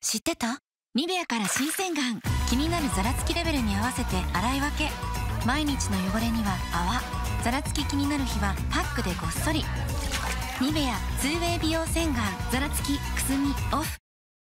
知ってた？ニベアから新洗顔。気になるザラつきレベルに合わせて洗い分け。毎日の汚れには泡、ザラつき気になる日はパックでごっそり。ニベア 2way 美容洗顔。ザラつきくすみオフ。